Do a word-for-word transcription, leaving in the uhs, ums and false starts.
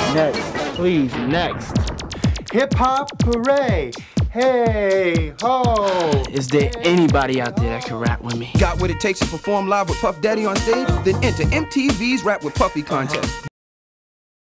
Next, please, next. Hip-hop hooray! Hey, ho! Is there anybody out there that can rap with me? Got what it takes to perform live with Puff Daddy on stage? Then enter M T V's Rap with Puffy Contest.